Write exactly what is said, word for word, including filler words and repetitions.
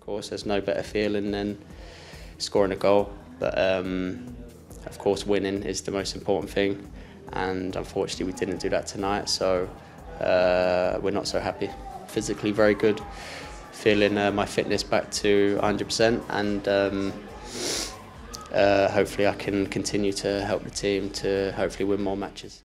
course, there's no better feeling than scoring a goal, but um, of course winning is the most important thing, and unfortunately we didn't do that tonight, so uh, we're not so happy. Physically very good, feeling uh, my fitness back to one hundred percent, and um, uh, hopefully I can continue to help the team to hopefully win more matches.